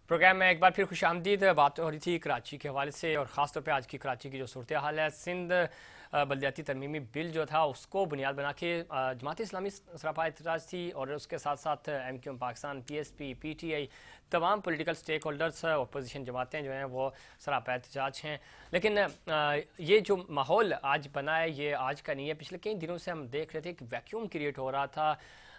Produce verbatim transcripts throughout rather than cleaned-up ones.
Programme میں ایک بار پھر خوش آمدید. بات ہو رہی تھی کراچی کے حوالے سے اور خاص طور پہ آج کی کراچی کی جو صورتحال ہے. سندھ بلدیاتی ترمیمی بل جو تھا اس کو بنیاد بنا کے جماعت اسلامی سراپا احتجاج تھی اور اس کے ساتھ ساتھ M Q M Pakistan, P S P, P T I, تمام پولیٹیکل سٹیک ہولڈرز، اپوزیشن جماعتیں جو ہیں وہ سراپا احتجاج ہیں. لیکن یہ جو ماحول آج بنا ہے یہ آج کا نہیں ہے. پچھلے کئی دنوں سے ہم دیکھ رہے تھے کہ ویکیوم کریٹ ہو رہا تھا.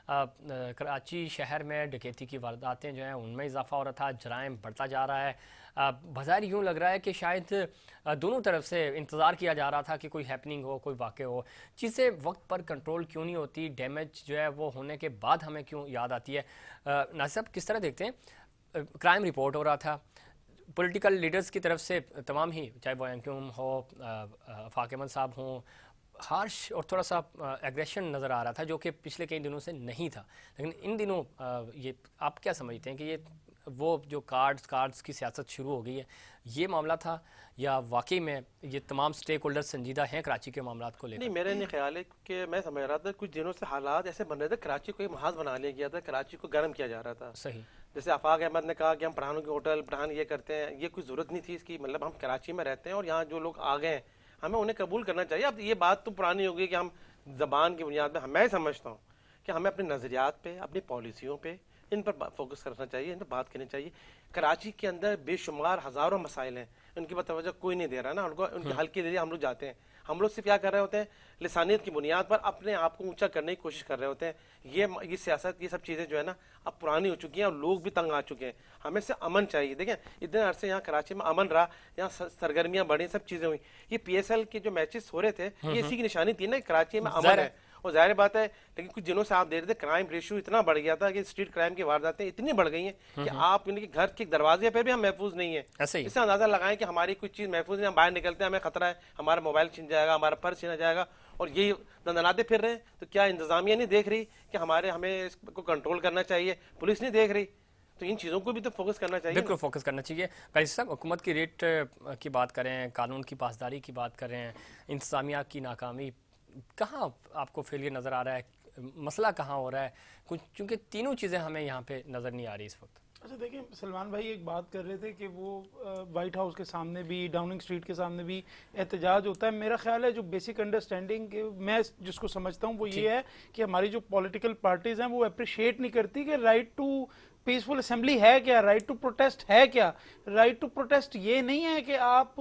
کراچی شہر میں ڈکیتی کی وارداتیں جو ہیں ان میں اضافہ ہو رہا تھا، جرائم بڑھتا جا رہا ہے. بظاہر یوں لگ رہا ہے کہ شاید دونوں طرف سے انتظار کیا جا رہا تھا کہ کوئی ہیپننگ ہو، کوئی واقع ہو. چیزیں وقت پر کنٹرول کیوں نہیں ہوتی؟ ڈیمیج جو ہے وہ ہونے کے بعد ہمیں کیوں یاد آتی ہے؟ ناصر صاحب کس طرح دیکھتے ہیں؟ کرائم رپورٹ ہو رہا تھا، پولیٹیکل لیڈرز کی طرف سے تمام ہی، چاہے وہ ایم کیو ایم ہو، آفاق احمد صاحب ہوں، ہارش اور تھوڑا سا ایگریشن نظر آ رہا تھا جو کہ پچھلے کئی دنوں سے نہیں تھا. لیکن ان دنوں یہ آپ کیا سمجھتے ہیں کہ یہ وہ جو کارڈز کارڈز کی سیاست شروع ہو گئی ہے، یہ معاملہ تھا یا واقعی میں یہ تمام سٹیک ہولڈر سنجیدہ ہیں کراچی کے معاملات کو لے کر؟ نہیں، میرا نہیں خیال ہے کہ میں سمجھ رہا تھا کچھ دنوں سے حالات ایسے بن رہے تھے، کراچی کو ایک محاذ بنا لیا گیا تھا، کراچی کو گرم کیا جا رہا تھا. صحیح. جیسے آفاق احمد نے کہا کہ ہم پٹھانوں کے ہوٹل پٹھان یہ کرتے ہیں، یہ کوئی ضرورت نہیں تھی اس کی. مطلب ہم کراچی میں رہتے ہیں اور یہاں جو لوگ آ گئے ہیں ہمیں انہیں قبول کرنا چاہیے. اب یہ بات تو پرانی ہوگی کہ ہم زبان کی بنیاد پہ، میں سمجھتا ہوں کہ ہمیں اپنے نظریات پہ، اپنی پالیسیوں پہ، ان پر فوکس کرنا چاہیے، ان پر بات کرنی چاہیے. کراچی کے اندر بے شمار ہزاروں مسائل ہیں، ان کی توجہ کوئی نہیں دے رہا نا. ان کو ان کے حل کے لیے ہم لوگ جاتے ہیں. ہم لوگ صرف کیا کر رہے ہوتے ہیں؟ لسانیت کی بنیاد پر اپنے آپ کو اونچا کرنے کی کوشش کر رہے ہوتے ہیں. یہ یہ سیاست، یہ سب چیزیں جو ہے نا اب پرانی ہو چکی ہیں اور لوگ بھی تنگ آ چکے ہیں. ہمیں سے امن چاہیے. دیکھیں اتنے عرصے یہاں کراچی میں امن رہا، یہاں سرگرمیاں بڑھی، سب چیزیں ہوئی. یہ پی ایس ایل کے جو میچز ہو رہے تھے یہ اسی کی نشانی تھی نا، کراچی میں امن ہے. اور ظاہر بات ہے، لیکن کچھ دنوں سے آپ دیکھ رہے تھے کرائم ریشو اتنا بڑھ گیا تھا کہ اسٹریٹ کرائم کی وارداتیں اتنی بڑھ گئی ہیں کہ آپ ان کے گھر کے دروازے پہ بھی ہم محفوظ نہیں ہیں. اس سے اندازہ لگائیں کہ ہماری کچھ چیز محفوظ نہیں. ہم باہر نکلتے ہیں ہمیں خطرہ ہے، ہمارا موبائل چھن جائے گا، ہمارا پرس چھینا جائے گا، اور یہی دندناتے پھر رہے ہیں. تو کیا انتظامیہ نہیں دیکھ رہی کہ ہمارے ہمیں اس کو کنٹرول کرنا چاہیے؟ پولیس نہیں دیکھ رہی؟ تو ان چیزوں کو بھی تو فوکس کرنا چاہیے. بالکل فوکس کرنا چاہیے. قاضی صاحب حکومت کی ریٹ کی بات کریں، قانون کی پاسداری کی بات کریں، انتظامیہ کی ناکامی، کہاں آپ کو فیلئر نظر آ رہا ہے؟ مسئلہ کہاں ہو رہا ہے؟ کچھ چونکہ تینوں چیزیں ہمیں یہاں پہ نظر نہیں آ رہی اس وقت. اچھا دیکھیں، سلمان بھائی ایک بات کر رہے تھے کہ وہ وائٹ ہاؤس کے سامنے بھی، ڈاؤننگ اسٹریٹ کے سامنے بھی احتجاج ہوتا ہے. میرا خیال ہے جو بیسک انڈرسٹینڈنگ میں جس کو سمجھتا ہوں وہ یہ ہے کہ ہماری جو پولیٹیکل پارٹیز ہیں وہ اپریشیٹ نہیں کرتی کہ رائٹ ٹو پیسفل اسمبلی ہے کیا، رائٹ ٹو پروٹیسٹ ہے کیا. رائٹ ٹو پروٹیسٹ یہ نہیں ہے کہ آپ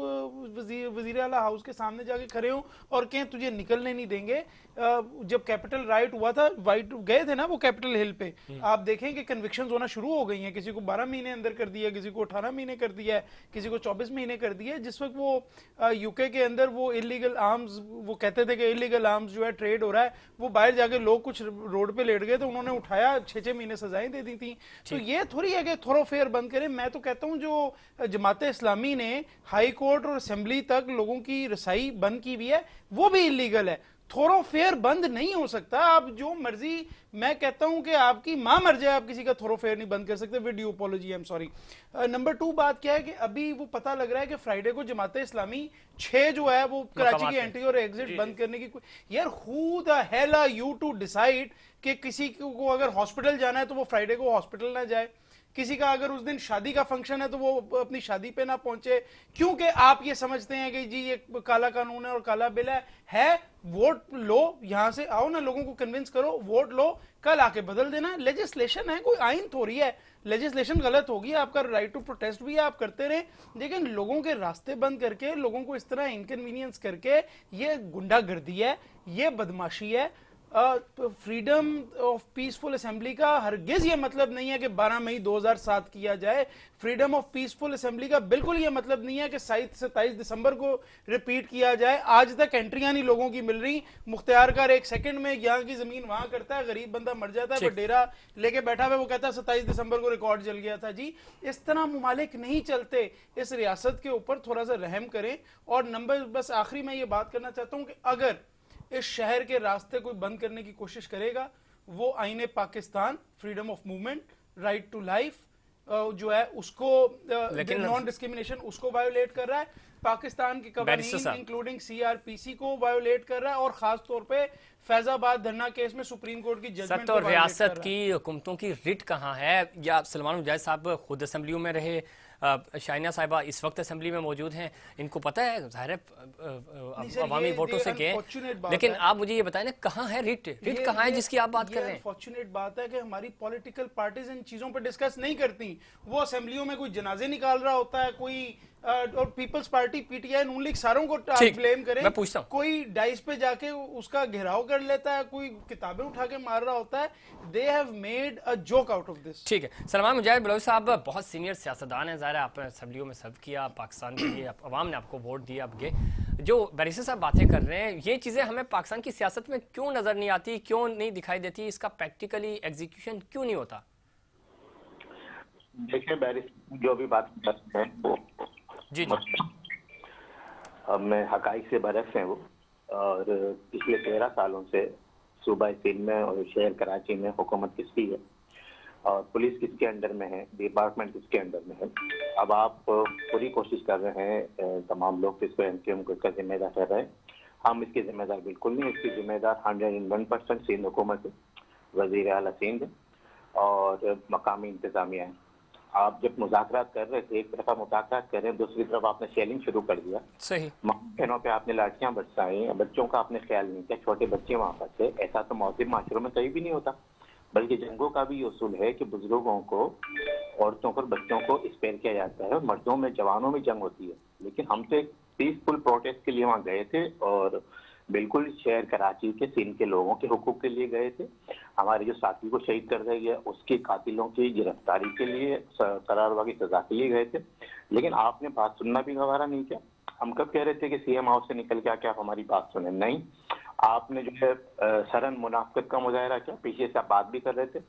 وزیر اعلیٰ ہاؤس کے سامنے جا کے کھڑے ہوں اور کہیں تجھے نکلنے نہیں دیں گے. جب کیپٹل رائٹ ہوا تھا، وائٹ گئے تھے نا وہ کیپٹل ہل پہ، آپ دیکھیں کہ کنوکشنز ہونا شروع ہو گئی ہیں. کسی کو بارہ مہینے اندر کر دیا، کسی کو اٹھارہ مہینے کر دیا ہے، کسی کو چوبیس مہینے کر دیا. جس وقت وہ یو کے کے اندر وہ انلیگل آرمز، وہ کہتے تھے کہ انلیگل آرمز جو ہے ٹریڈ ہو رہا ہے، وہ باہر جا کے لوگ کچھ روڈ پہ لیٹ گئے تو انہوں نے اٹھایا، چھ چھ مہینے سزائیں دے دی تھیں. تو یہ تھوڑی ہے کہ تھورو فیئر بند کریں. میں تو کہتا ہوں جو جماعت اسلامی نے ہائی کورٹ اور اسمبلی تک لوگوں کی رسائی بند کی ہوئی ہے وہ بھی انلیگل ہے. تھورو فیئر بند نہیں ہو سکتا. آپ جو مرضی، میں کہتا ہوں کہ آپ کی ماں مر جائے، آپ کسی کا تھورو فیئر نہیں بند کر سکتے. With due apology, I am sorry. Number two بات کیا ہے کہ ابھی وہ پتہ لگ رہا ہے کہ فرائیڈے کو جماعت اسلامی چھ جو ہے وہ کراچی کی انٹری اور ایگزٹ بند کرنے کی. یار who the hell are you to decide کہ کسی کو اگر ہاسپٹل جانا ہے تو وہ فرائیڈے کو ہاسپٹل نہ جائے، کسی کا اگر اس دن شادی کا فنکشن ہے تو وہ اپنی شادی پہ نہ پہنچے، کیونکہ آپ یہ سمجھتے ہیں کہ جی یہ کالا قانون ہے اور کالا بل ہے. ہے ووٹ لو، یہاں سے آؤ نا، لوگوں کو کنونس کرو، ووٹ لو، کل آ کے بدل دینا. لیجسلیشن ہے، کوئی آئین تھوڑی ہے. لیجسلیشن غلط ہوگی، آپ کا رائٹ ٹو پروٹیسٹ بھی ہے، آپ کرتے رہیں، لیکن لوگوں کے راستے بند کر کے، لوگوں کو اس طرح انکنوینئنس کر کے، یہ گنڈا گردی ہے، یہ بدماشی ہے. فریڈم آف پیسفل اسمبلی کا ہرگز یہ مطلب نہیں ہے کہ بارہ مئی دو ہزار سات کیا جائے. فریڈم آف پیسفل اسمبلی کا بالکل یہ مطلب نہیں ہے کہ ستائیس دسمبر کو ریپیٹ کیا جائے. آج تک انٹریاں نہیں لوگوں کی مل رہی. مختار کار ایک سیکنڈ میں یہاں کی زمین وہاں کرتا ہے، غریب بندہ مر جاتا ہے، وہ ڈیرا لے کے بیٹھا ہوا، وہ کہتا ہے ستائیس دسمبر کو ریکارڈ جل گیا تھا. جی اس طرح ممالک نہیں چلتے. اس ریاست کے اوپر تھوڑا سا رحم کریں. اور نمبر بس آخری میں یہ بات کرنا چاہتا ہوں کہ اگر اس شہر کے راستے کوئی بند کرنے کی کوشش کرے گا، وہ آئین Pakistan, freedom of movement, right to life جو ہے اس کو، نان ڈسکریمنیشن، اس کو وائیولیٹ کر رہا ہے. पाकिस्तान के कवानीन इंक्लूडिंग सीआरपीसी को वायोलेट कर रहा है और खास तौर पे फैजाबाद धरना केस में सुप्रीम कोर्ट की जजमेंट तो रियासत की हुकूमतों की रिट कहाँ है? या सलमान मुजाहिद साहब खुद असेंबलियों में रहे, शाइना साहिबा इस वक्त असेंबली में मौजूद हैं, इनको पता है ज़ाहिर है अवामी वोटों से गए, लेकिन आप मुझे ये बताएं ना कहाँ है रिट? रिट कहाँ है जिसकी आप बात कर रहे हैं? फॉर्चुनेट बात है कि हमारी पॉलिटिकल पार्टीज इन चीजों पर डिस्कस नहीं करती। वो असेंबलियों में कोई जनाजे निकाल रहा होता है, कोई और Peoples Party PTI Noon League सारों को ब्लेम करें, मैं पूछता हूं। कोई डाइस पे जाके उसका घेराव कर लेता है, कोई किताबें उठा के मार रहा होता है। They have made a joke out of this. ठीक है, सलमान मुजाहिद बलोच साहब बहुत सीनियर सियासतदान हैं, ज़ाहिर है आपने असेंबलियों में सर्व किया, पाकिस्तान के लिए अवाम ने आपको वोट दिया। अब ये जो बैरिस्टर साहब बातें कर रहे हैं, ये चीज़ें हमें पाकिस्तान की सियासत में क्यों नजर नहीं आती, क्यों नहीं दिखाई देती, इसका प्रैक्टिकली एग्जीक्यूशन क्यों नहीं होता? देखिए बैरिस्टर जो भी बात करते हैं वो जी जी अब मैं हकाइक से बरस हैं वो, और पिछले तेरह सालों से सूबा सिंध में और शहर कराची में हुकूमत किसकी है और पुलिस किसके अंडर में है, डिपार्टमेंट किसके अंडर में है। अब आप पूरी कोशिश कर रहे हैं तमाम लोग इसको एमक्यूएम को इसका जिम्मेदार कर रहे हैं। हम इसके जिम्मेदार बिल्कुल नहीं, इसकी जिम्मेदार hundred and one percent Sindh हुकूमत है, वजीर आला सिंध और मकामी इंतजामिया है। आप जब मुज़ाकरात कर रहे थे, एक तरफ मुज़ाकरात कर रहे हैं, दूसरी तरफ आपने शेलिंग शुरू कर दिया। सही बहनों पे आपने लाठियां बरसाई, बच्चों का आपने ख्याल नहीं किया, छोटे बच्चे वहाँ पर थे। ऐसा तो मौजूद माशरों में कहीं भी नहीं होता, बल्कि जंगों का भी ये उसूल है कि बुजुर्गों को, औरतों को, बच्चों को स्पेयर किया जाता है और मर्दों में, जवानों में जंग होती है। लेकिन हम तो एक पीसफुल प्रोटेस्ट के लिए वहाँ गए थे और बिल्कुल शहर कराची के सिंध के लोगों के हुकूक के लिए गए थे। हमारे जो साथी को शहीद कर दिया गया उसके कातिलों की गिरफ्तारी के लिए, करारवा की सजा के लिए गए थे। लेकिन आपने बात सुनना भी गवारा नहीं किया। हम कब कह रहे थे कि सीएम हाउस से निकल के आके आप हमारी बात सुने, नहीं, आपने जो है सरन मुनाफिकत का मुजाहरा किया, पीछे से आप बात भी कर रहे थे।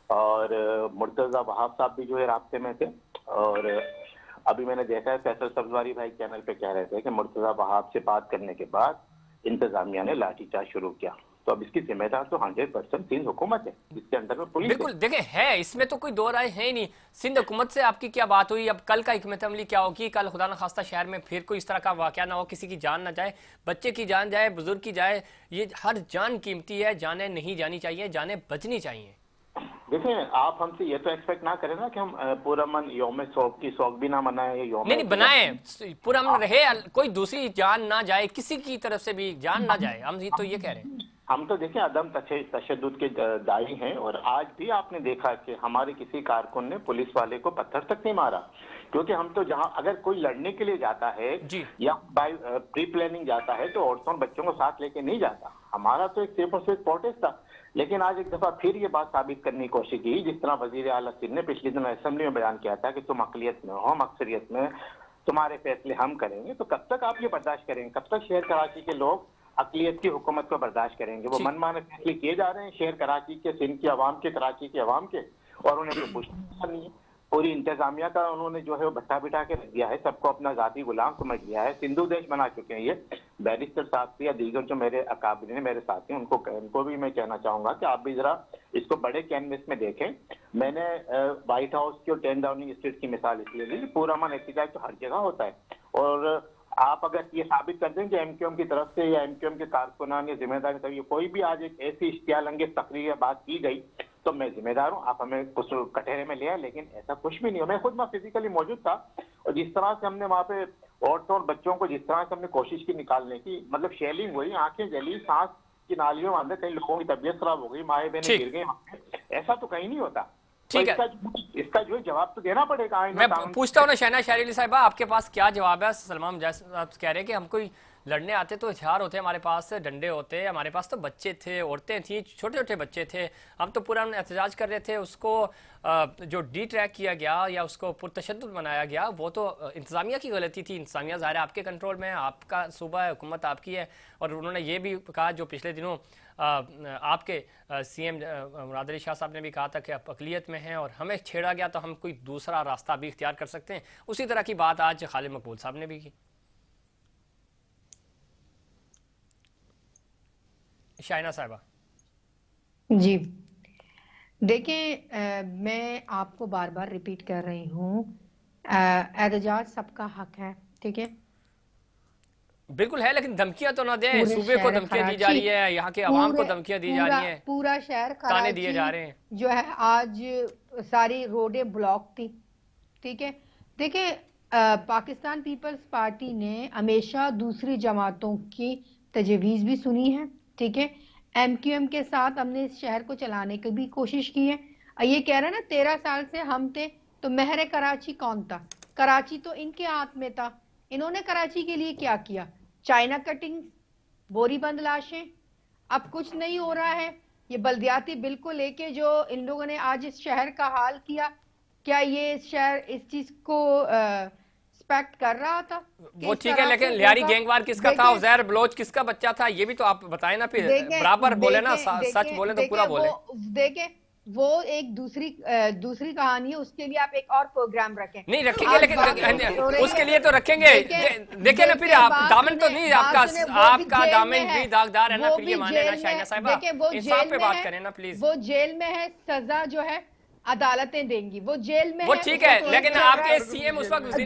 और मुर्तजा वहाब साहब भी जो है रास्ते में थे। और अभी मैंने देखा है फैसल सब्जवारी भाई चैनल पे कह रहे थे कि मुर्तजा वहाब से बात करने के बाद इंतजामिया ने लाठीचार्ज शुरू किया। तो अब इसकी जिम्मेदार तो हंड्रेड परसेंट सिंध हुकूमत है, इसके अंदर में पुलिस बिल्कुल देखे है, इसमें तो कोई दो राय है ही नहीं। सिंध हुकूमत से आपकी क्या बात हुई? अब कल का हिकमत अमली क्या होगी? कल खुदा न खास्ता शहर में फिर कोई इस तरह का वाकया ना हो, किसी की जान ना जाए, बच्चे की जान जाए, बुजुर्ग की जाए। ये हर जान कीमती है, जाने नहीं जानी चाहिए, जाने बचनी चाहिए। देखिए आप हमसे ये तो एक्सपेक्ट ना करें ना कि हम पूरा मन यौम शौक की शौक भी ना मनाए, यौम नहीं नहीं बनाए, पूरा मन रहे, कोई दूसरी जान ना जाए, किसी की तरफ से भी जान ना जाए, हम तो ये कह रहे हैं। हम तो देखिए अदम तशद्दुद के दाई हैं और आज भी आपने देखा कि हमारे किसी कारकुन ने पुलिस वाले को पत्थर तक नहीं मारा। क्योंकि हम तो जहां अगर कोई लड़ने के लिए जाता है या बाय प्री प्लानिंग जाता है तो औरतों और बच्चों को साथ लेके नहीं जाता। हमारा तो एक सिर्फ और सिर्फ प्रोटेस्ट था। लेकिन आज एक दफा फिर ये बात साबित करने की कोशिश की, जिस तरह वजीर आला सिंध ने पिछले दिन असेंबली में बयान किया था कि तुम अकलियत में हो, हम अक्सरियत में, तुम्हारे फैसले हम करेंगे। तो कब तक आप ये बर्दाश्त करेंगे? कब तक शहर कराची के लोग अकलियत की हुकूमत को बर्दाश्त करेंगे? वो मनमाने फैसले किए जा रहे हैं शहर कराची के, सिंध की आवाम के, कराची की आवाम के, और उन्हें तो कुछ नहीं है। पूरी इंतजामिया का उन्होंने जो है वो भट्टा बिठा के रख दिया है, सबको अपना जाती गुलाम समझ लिया है, सिंधु देश बना चुके हैं ये। बैरिस्टर साहब या दीगर जो मेरे अकाबिर हैं, मेरे साथी, उनको उनको भी मैं कहना चाहूंगा कि आप भी जरा इसको बड़े कैनवस में देखें। मैंने व्हाइट हाउस की और टेन डाउनिंग स्ट्रीट की मिसाल इसलिए दी, पूरा मन एहतजाज तो हर जगह होता है। और आप अगर ये साबित कर दें कि एमक्यूएम की तरफ से या एमक्यूएम के कारकुनान या जिम्मेदारी तभी कोई भी आज एक ऐसी इश्तियालंगेज तकरीर या बात की गई तो मैं जिम्मेदार हूँ, आप हमें कुछ कटहरे में लिया। लेकिन ऐसा कुछ भी नहीं हो। मैं खुद वहाँ फिजिकली मौजूद था और जिस तरह से हमने वहाँ पे औरतों और बच्चों को जिस तरह से हमने कोशिश की निकालने की, मतलब शेलिंग हुई, आंखें जली, सांस की नालियों में अंदर कई लोगों की तबीयत खराब हो गई, माए बहनें गिर गई, ऐसा तो कहीं नहीं होता। ठीक है, इसका जो जवाब तो देना पड़ेगा। मैं पूछता हूँ ना शहनाज शहरीली साहिबा, आपके पास क्या जवाब है? सलमान आप कह रहे हैं कि हम कोई लड़ने आते तो हथियार होते, हमारे पास डंडे होते, हमारे पास तो बच्चे थे, औरतें थी, छोटे छोटे बच्चे थे, हम तो पूरा एहतजाज कर रहे थे। उसको जो डी ट्रैक किया गया या उसको पुरतशद्दुद बनाया गया, वो तो इंतज़ामिया की गलती थी। इंतज़ामिया ज़ाहिर आपके कंट्रोल में है, आपका सूबा है, हुकूमत आपकी है। और उन्होंने ये भी कहा, जो पिछले दिनों आपके सीएम मुराद अली शाह साहब ने भी कहा था कि आप अक़लियत में हैं और हमें छेड़ा गया तो हम कोई दूसरा रास्ता भी इख्तियार कर सकते हैं। उसी तरह की बात आज खालिद मकबूल साहब ने भी की। शाइना साहिबा जी देखें, मैं आपको बार बार रिपीट कर रही हूँ, एहतजाज सबका हक है, ठीक है, बिल्कुल है, लेकिन धमकियां तो ना दें, सूबे को धमकियां दी जा रही है, यहाँ के अवाम को धमकियां दी जा रही हैं, पूरा शहर ताने दिए जा रहे हैं जो है। आज सारी रोडें ब्लॉक थी, ठीक है। देखिए, पाकिस्तान पीपल्स पार्टी ने हमेशा दूसरी जमातों की तजवीज़ भी सुनी है, ठीक है। एम क्यू एम के साथ हमने इस शहर को चलाने की भी कोशिश की है। ये कह रहे हैं ना तेरह साल से हम थे, तो महर कराची कौन था? कराची तो इनके हाथ में था। इन्होंने कराची के लिए क्या किया? चाइना कटिंग, बोरी बंद लाशें, अब कुछ नहीं हो रहा है। ये बल्दियाती बिल को लेके जो इन लोगों ने आज इस शहर का हाल किया, क्या ये इस शहर इस चीज को एक्सपेक्ट कर रहा था? वो ठीक है, लेकिन लियारी गैंगवार किसका था? उजैर बलोच किसका बच्चा था? ये भी तो आप बताएं ना, फिर बराबर बोले ना, सच बोले तो पूरा बोले। देखें, वो एक दूसरी दूसरी कहानी है, उसके लिए आप एक और प्रोग्राम रखें। नहीं रखेंगे, लेकिन उसके लिए तो रखेंगे। देखिए ना, फिर आप दामन तो नहीं, आपका आपका दामन भी दागदार है ना, फिर ये माने ना शाइना साहिबा, इंसाफ पे बात करें ना प्लीज। वो जेल में है, सजा जो है अदालतें देंगी, वो जेल में वो ठीक है, लेकिन आपके सीएम उस वक्त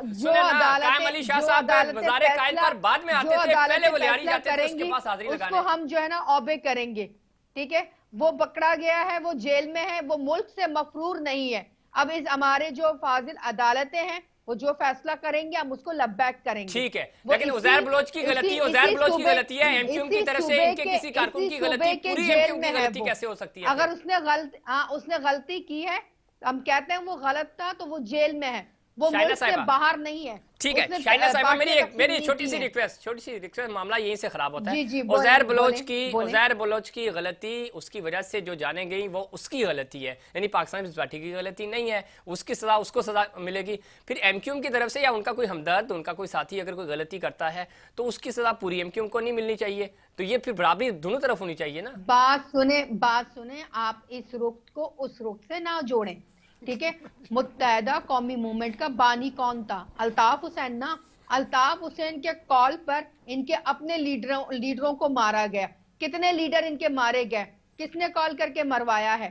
कायम अली शाह साहब मज़ार कायद पर बाद में आते थे, पहले वो लियारी जाते थे उसके पास हाजिरी लगाने। उसको हम जो है ना ऑबे करेंगे, ठीक है। वो पकड़ा गया है, वो जेल में है, वो मुल्क से मफरूर नहीं है। अब इस हमारे जो फाजिल अदालतें हैं, वो जो फैसला करेंगे हम उसको लबैक करेंगे। ठीक है, लेकिन उजैर बलोच की गलती उजैर बलोच की गलती है, एमक्यूएम की तरफ से इनके किसी कारकुन की गलती, पूरी एमक्यूएम की गलती कैसे हो सकती है? अगर उसने गलत हाँ उसने गलती की है, हम कहते हैं वो गलत था, तो वो जेल में है, वो मुल्क से बाहर नहीं है। ठीक है शाइना साहिबा, मेरी एक मेरी छोटी सी रिक्वेस्ट छोटी सी रिक्वेस्ट मामला यहीं से खराब होता है। उजैर बलोच की उजैर बलोच की गलती, उसकी वजह से जो जाने गई वो उसकी गलती है, यानी पाकिस्तान पीपल्स पार्टी की गलती नहीं है। उसकी सजा उसको सजा मिलेगी। फिर एमक्यूएम की तरफ से या उनका कोई हमदर्द, उनका कोई साथी अगर कोई गलती करता है तो उसकी सजा पूरी एमक्यूएम को नहीं मिलनी चाहिए। तो ये फिर बराबरी दोनों तरफ होनी चाहिए ना। बात सुने बात सुने आप इस रुख को उस रुख से ना जोड़ें, ठीक है। मुत्तहदा कौमी मूवमेंट का बानी कौन था? अल्ताफ हुसैन ना। अल्ताफ हुसैन के कॉल पर इनके अपने लीडरों लीडरों को मारा गया। कितने लीडर इनके मारे गए? किसने कॉल करके मरवाया है?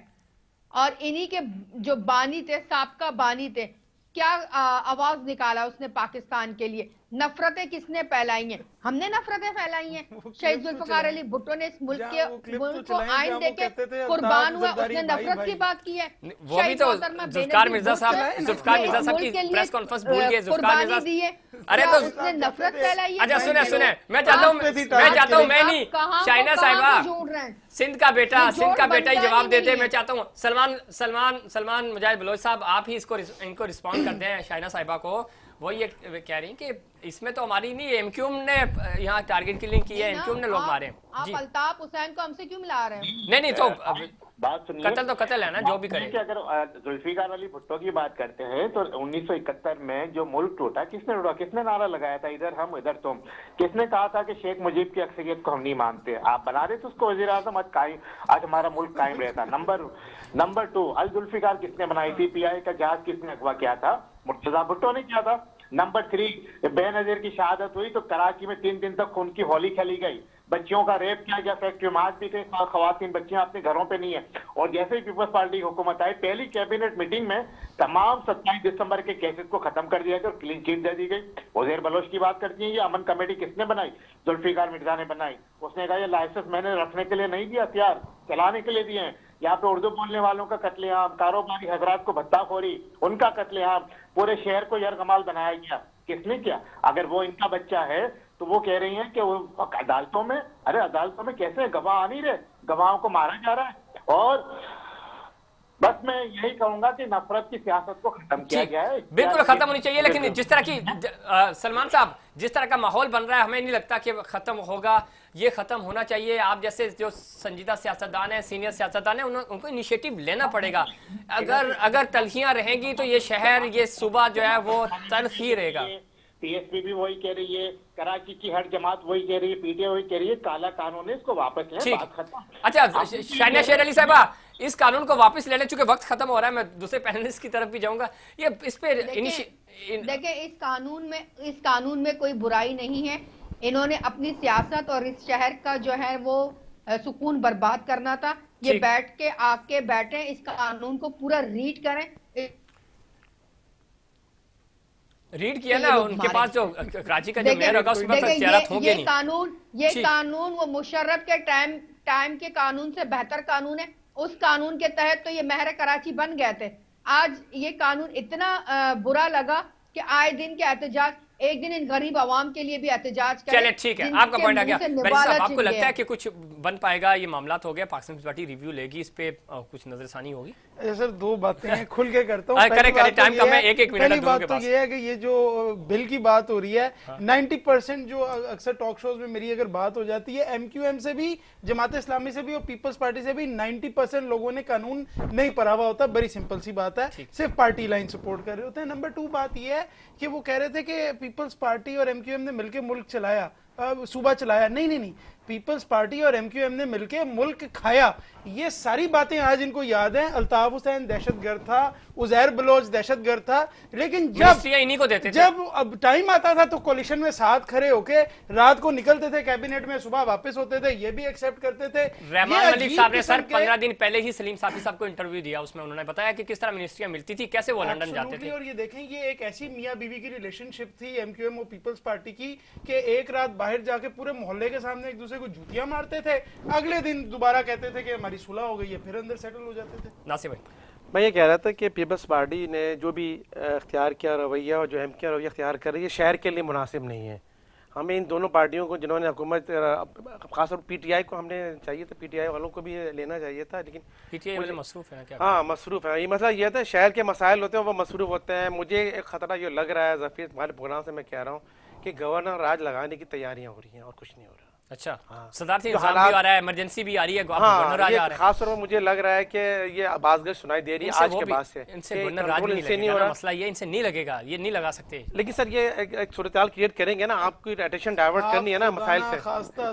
और इन्हीं के जो बानी थे, साबका बानी थे, क्या आवाज निकाला उसने पाकिस्तान के लिए? नफरतें किसने फैलाई हैं? हमने नफरतें फैलाई हैं। शहीद जुल्फकार अली भुट्टो ने इस मुल्क के मुल्क को आइन देके कुर्बान हुआ, उसने नफरत की बात की है। वो भी तो जुल्फकार मिर्जा साहब जुल्फकार मिर्जा साहब की प्रेस कॉन्फ्रेंस भूल गए। जुल्फकार मिर्जा दी है, अरे तो उसने नफरत फैलाई है। अच्छा सुने सुने, मैं चाहता हूँ मैं चाहता हूँ मैं नहीं, शाइना साहिबा सिंध का बेटा सिंध का बेटा ही जवाब देते। मैं चाहता हूँ सलमान सलमान सलमान मुजाहिद बलोच साहब, आप ही इसको इनको रिस्पॉन्ड करते हैं शाइना साहिबा को। वो ये कह रही हैं कि इसमें तो हमारी नहीं, एमक्यूएम ने यहाँ टारगेट किलिंग की है, एमक्यूएम ने लोग मारे। आप अल्ताफ हुसैन को हमसे क्यों मिला रहे हैं? नहीं नहीं, तो बात सुनिए, कत्ल तो कत्ल है ना, जो भी करे। कि अगर जुल्फिकार अली भुट्टो की बात करते हैं तो उन्नीस सौ इकहत्तर में जो मुल्क टूटा, किसने टूटा? किसने नारा लगाया था, इधर हम इधर तुम? किसने कहा था कि शेख मुजीब की अक्सरियत को हम नहीं मानते? आप बना रहे थे उसको वजीर आजम, आज कायम आज हमारा मुल्क कायम रहता। Number number two, Al Zulfiqar किसने बनाई थी? पीआई का जहाज किसने अगवा किया था? मुर्तजा भुट्टो ने किया था। नंबर थ्री, बेनजीर की शहादत हुई तो कराची में तीन दिन तक खून की होली खेली गई, बच्चियों का रेप किया गया, फैक्ट्री में आज भी कई खवातीन बच्चियां अपने घरों पे नहीं है। और जैसे ही पीपल्स पार्टी की हुकूमत आई, पहली कैबिनेट मीटिंग में तमाम सत्ताईस दिसंबर के केसेस को खत्म कर दिया गया और क्लीन चिट दे दी गई। उजैर बलोच की बात करती है, ये अमन कमेटी किसने बनाई? जुल्फिकार मिर्जा ने बनाई। उसने कहा ये लाइसेंस मैंने रखने के लिए नहीं दिया, हथियार चलाने के लिए दिए हैं। यहाँ पे उर्दू बोलने वालों का कत्लेआम, कारोबारी हजरात को भत्ताखोरी, उनका कत्लेआम, पूरे शहर को यरगमाल बनाया गया। किसने किया? अगर वो इनका बच्चा है तो वो कह रही हैं कि वो अदालतों में, अरे अदालतों में कैसे गवाह आ नहीं रहे, गवाहों को मारा जा रहा है। और बस मैं यही कहूंगा कि नफरत की सियासत को खत्म किया गया है, बिल्कुल खत्म होनी चाहिए। लेकिन जिस तरह की सलमान साहब जिस तरह का माहौल बन रहा है, हमें नहीं लगता कि खत्म होगा। ये खत्म होना चाहिए। आप जैसे जो संजीदा सियासतदान है, सीनियर सियासतदान है, उनको इनिशिएटिव लेना पड़ेगा। अगर अगर तलखियां रहेंगी तो ये शहर, ये सूबा जो है वो तल्ख ही रहेगा। पीएसपी भी वही कह रही है, कराची की हर जमात वही कह रही है, पीटीआई वही कह रही है, काला कानून है, इसको वापस लें, बात खत्म। अच्छा शाइना शेर अली साहिबा, इस कानून को वापस ले लें, चूंकि वक्त खत्म हो रहा है। मैं दूसरे पैनलिस्ट की तरफ भी जाऊंगा। ये इस पे देखिए, इस कानून में इस कानून में कोई बुराई नहीं है। इन्होंने अपनी सियासत और इस शहर का जो है वो सुकून बर्बाद करना था। ये बैठ के आके बैठे, इस कानून को पूरा रीड करें। रीड किया ना, उनके पास जो कराची का जो मेयर होगा उसके पास चेहरा होंगे नहीं। कानून ये कानून वो मुशर्रफ के टाइम टाइम के कानून से बेहतर कानून है। उस कानून के तहत तो ये महर कराची बन गए थे। आज ये कानून इतना बुरा लगा कि आए दिन के एहतजाज, एक दिन इन गरीब आवाम के लिए भी एहतजाज करें। चलिए ठीक है, आपका पॉइंट आ गया। साहब, आपको लगता है कि कुछ बन पाएगा, ये मामला हो गया, पाकिस्तान पीपल्स पार्टी रिव्यू लेगी, इस पे कुछ नजरसानी होगी? सर दो बातें हैं, खुल के करता हूँ। करे करे टाइम कम है, एक एक मिनट। पहली बात तो ये है कि ये जो बिल की बात हो रही है, नब्बे परसेंट जो अक्सर टॉक शोज में मेरी अगर बात हो जाती है, एमक्यूएम से भी, जमात इस्लामी से भी और पीपल्स पार्टी से भी नब्बे परसेंट लोगों ने कानून नहीं पढ़ा हुआ होता। बड़ी सिंपल सी बात है, सिर्फ पार्टी लाइन सपोर्ट कर रहे होते हैं। नंबर टू बात ये है कि वो कह रहे थे कि पीपल्स पार्टी और एमक्यूएम ने मिलकर मुल्क चलाया, सूबा चलाया। नहीं नहीं नहीं, पीपल्स पार्टी और एमक्यूएम ने मिलकर मुल्क खाया। ये सारी बातें आज इनको याद हैं। अल्ताफ हुसैन दहशतगर्द था, उजैर बलोच दहशतगर्द था, लेकिन जब इन्हीं को देते थे। जब अब टाइम आता था तो कोलिशन में साथ खड़े होके रात को निकलते थे कैबिनेट में, सुबह वापस होते थे, ये भी एक्सेप्ट करते थे। रहमान मलिक साहब ने सर पंद्रह दिन पहले ही सलीम साफी साहब को इंटरव्यू दिया, उसमें उन्होंने बताया कि किस तरह मिनिस्ट्रियां मिलती थी, कैसे वो लंदन जाते थे। और ये देखें, ये एक ऐसी मियां बीवी की रिलेशनशिप थी एमक्यूएम और पीपल्स पार्टी की कि एक रात बाहर जाके पूरे मोहल्ले के सामने एक दूसरे को जूतियां मारते थे, अगले दिन दोबारा कहते थे कि हमारी सुलह हो गई है, फिर अंदर सेटल हो जाते थे। नासिर भाई, मैं ये कह रहा था कि पीपल्स पार्टी ने जो भी इख्तियार किया रवैया और जो एमक्यूएम रवैया इख्तियार कर रही है, शहर के लिए मुनासिब नहीं है। हमें इन दोनों पार्टियों को, जिन्होंने हुकूमत, खासतौर पर पीटीआई को हमने चाहिए था, पीटीआई वालों को भी लेना चाहिए था, लेकिन पीटीआई वाले मसरूफ है ना क्या? हाँ मसरूफ है। ये मसला ये था, शहर के मसाइल होते हैं वो मसरूफ होते हैं। मुझे एक खतरा ये लग रहा है, जफीर तुम्हारे प्रोग्राम से मैं कह रहा हूँ कि गवर्नर राज लगाने की तैयारियां हो रही हैं और कुछ नहीं हो रहा। अच्छा, सदारती निजाम भी आ रहा है, इमरजेंसी भी आ रही है, गवर्नर राज आ रहा है। खास तौर पर मुझे लग रहा है कि ये आवाज़ सुनाई दे रही है आज के बाद से, इनसे गवर्नर राज नहीं हो रहा। मसला ये इनसे नहीं लगेगा, ये नहीं लगा सकते। लेकिन सर ये एक सूरत-ए-हाल क्रिएट करेंगे ना, आपकी अटेंशन डाइवर्ट करनी है ना मसाइल से।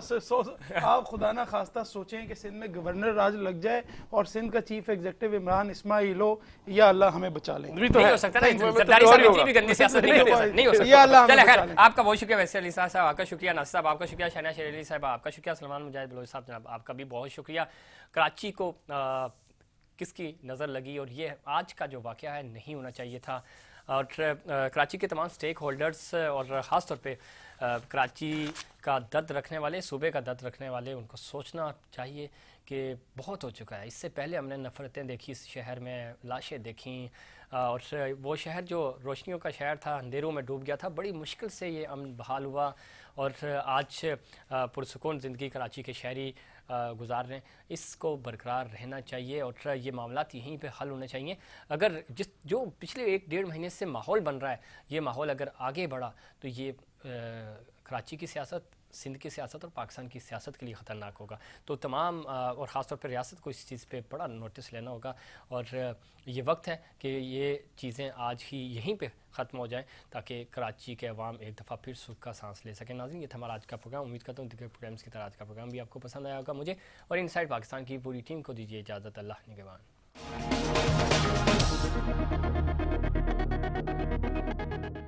आप खुदा ना खास्ता सोचें कि सिंध में गवर्नर राज लग जाए और सिंध का चीफ एग्जीक्यूटिव इमरान इस्माइल हो, या अल्लाह हमें बचा ले। नहीं हो सकता ना, सरदारी साहब इतनी भी गंदी सियासत नहीं करते, नहीं हो सकता। चलिए खैर, आपका बहुत शुक्रिया वैसे अली साहब, आपका शुक्रिया नासिर साहब, आपका शुक्रिया शहनाज शेर अली साहब, आपका शुक्रिया सलमान मुजाहिद बलोच साहब, जनाब आपका भी बहुत शुक्रिया। कराची को आ, किसकी नज़र लगी, और ये आज का जो वाक़या है नहीं होना चाहिए था। और कराची के तमाम स्टेक होल्डर्स और ख़ास तौर पे कराची का दर्द रखने वाले, सूबे का दर्द रखने वाले, उनको सोचना चाहिए कि बहुत हो चुका है। इससे पहले हमने नफ़रतें देखी इस शहर में, लाशें देखी, और वो शहर जो रोशनियों का शहर था अंधेरों में डूब गया था। बड़ी मुश्किल से ये अमन बहाल हुआ और आज पुरसुकून ज़िंदगी कराची के शहरी गुजार रहे हैं। इसको बरकरार रहना चाहिए और ये मामलात यहीं पे हल होने चाहिए। अगर जिस जो पिछले एक डेढ़ महीने से माहौल बन रहा है, ये माहौल अगर आगे बढ़ा तो ये कराची की सियासत, सिंध की सियासत और पाकिस्तान की सियासत के लिए ख़तरनाक होगा। तो तमाम और ख़ास तौर पर रियासत को इस चीज़ पे बड़ा नोटिस लेना होगा और ये वक्त है कि ये चीज़ें आज ही यहीं पे ख़त्म हो जाएं ताकि कराची के अवाम एक दफ़ा फिर सुख का सांस ले सकें। नाज़रीन, ये था हमारा आज का प्रोग्राम। उम्मीद करता हूँ दिगर प्रोग्राम्स की तरह आज का प्रोग्राम भी आपको पसंद आया होगा। मुझे और इनसाइड पाकिस्तान की पूरी टीम को दीजिए इजाज़त। अल्लाह निगहबान।